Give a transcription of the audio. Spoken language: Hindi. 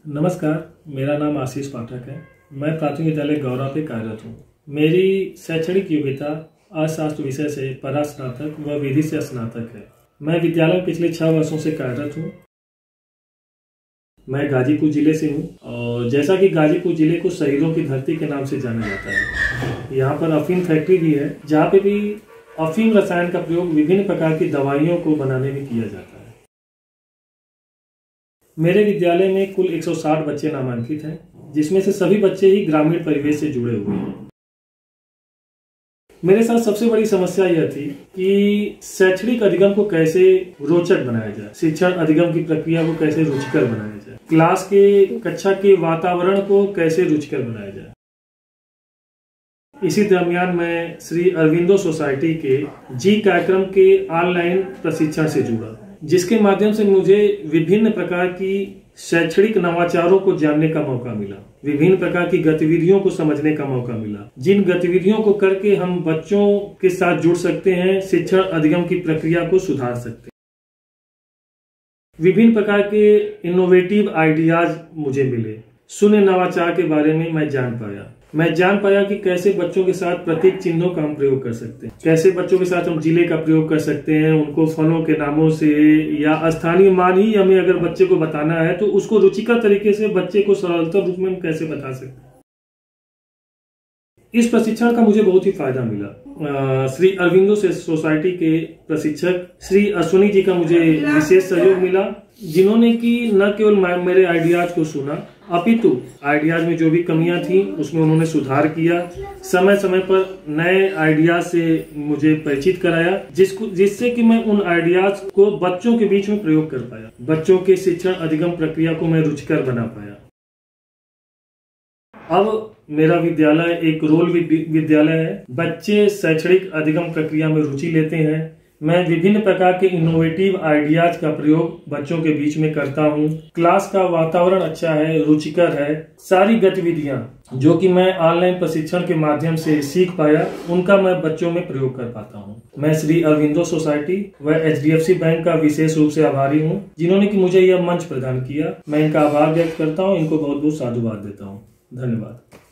नमस्कार, मेरा नाम आशीष पाठक है। मैं प्राथमिक विद्यालय गौरा पे कार्यरत हूँ। मेरी शैक्षणिक योग्यता अर्थशास्त्र विषय से परास्नातक व विधि से स्नातक है। मैं विद्यालय में पिछले 6 वर्षों से कार्यरत हूँ। मैं गाजीपुर जिले से हूँ और जैसा कि गाजीपुर जिले को शहीदों की धरती के नाम से जाना जाता है, यहाँ पर अफीम फैक्ट्री भी है, जहाँ पे भी अफीम रसायन का प्रयोग विभिन्न प्रकार की दवाइयों को बनाने में किया जाता है। मेरे विद्यालय में कुल 160 बच्चे नामांकित हैं, जिसमें से सभी बच्चे ही ग्रामीण परिवेश से जुड़े हुए हैं। मेरे साथ सबसे बड़ी समस्या यह थी कि शैक्षणिक अधिगम को कैसे रोचक बनाया जाए, शिक्षण अधिगम की प्रक्रिया को कैसे रुचिकर बनाया जाए, क्लास के कक्षा के वातावरण को कैसे रुचिकर बनाया जाए। इसी दरमियान मैं श्री अरविंदो सोसाइटी के जी कार्यक्रम के ऑनलाइन प्रशिक्षण से जुड़ा, जिसके माध्यम से मुझे विभिन्न प्रकार की शैक्षणिक नवाचारों को जानने का मौका मिला, विभिन्न प्रकार की गतिविधियों को समझने का मौका मिला, जिन गतिविधियों को करके हम बच्चों के साथ जुड़ सकते हैं, शिक्षण अधिगम की प्रक्रिया को सुधार सकते हैं। विभिन्न प्रकार के इनोवेटिव आइडियाज मुझे मिले। शून्य नवाचार के बारे में मैं जान पाया कि कैसे बच्चों के साथ प्रतीक चिन्हों का हम प्रयोग कर सकते हैं, कैसे बच्चों के साथ हम जिले का प्रयोग कर सकते हैं, उनको फलों के नामों से या स्थानीय मान ही हमें अगर बच्चे को बताना है तो उसको रुचिकर तरीके से बच्चे को सरलता रूप में हम कैसे बता सकते हैं। इस प्रशिक्षण का मुझे बहुत ही फायदा मिला। श्री अरविंदो सोसाइटी के प्रशिक्षक श्री अश्विनी जी का मुझे विशेष सहयोग मिला, जिन्होंने कि न केवल मेरे आइडियाज को सुना, अपितु आइडियाज में जो भी कमियां थी उसमें उन्होंने सुधार किया। समय समय पर नए आइडियाज से मुझे परिचित कराया, जिससे कि मैं उन आइडियाज को बच्चों के बीच में प्रयोग कर पाया, बच्चों के शिक्षण अधिगम प्रक्रिया को मैं रुचिकर बना पाया। अब मेरा विद्यालय एक रोल विद्यालय है। बच्चे शैक्षणिक अधिगम प्रक्रिया में रुचि लेते हैं। मैं विभिन्न प्रकार के इनोवेटिव आइडियाज का प्रयोग बच्चों के बीच में करता हूँ। क्लास का वातावरण अच्छा है, रुचिकर है। सारी गतिविधियाँ जो कि मैं ऑनलाइन प्रशिक्षण के माध्यम से सीख पाया, उनका मैं बच्चों में प्रयोग कर पाता हूँ। मैं श्री अरविंदो सोसाइटी व HDFC बैंक का विशेष रूप से आभारी हूँ, जिन्होंने कि मुझे यह मंच प्रदान किया। मैं इनका आभार व्यक्त करता हूँ, इनको बहुत बहुत साधुवाद देता हूँ। धन्यवाद।